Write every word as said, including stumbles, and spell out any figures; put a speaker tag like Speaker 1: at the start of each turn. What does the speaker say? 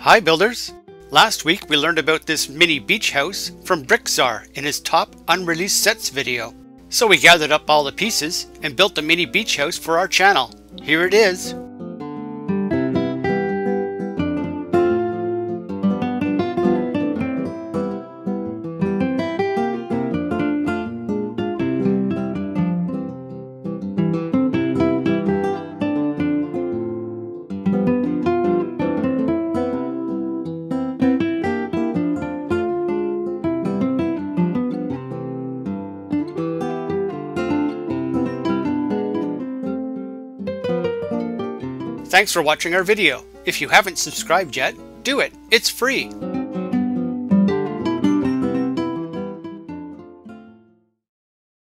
Speaker 1: Hi builders! Last week we learned about this mini beach house from BrickTsar in his top unreleased sets video. So we gathered up all the pieces and built a mini beach house for our channel. Here it is. Thanks for watching our video. If you haven't subscribed yet, do it. It's free.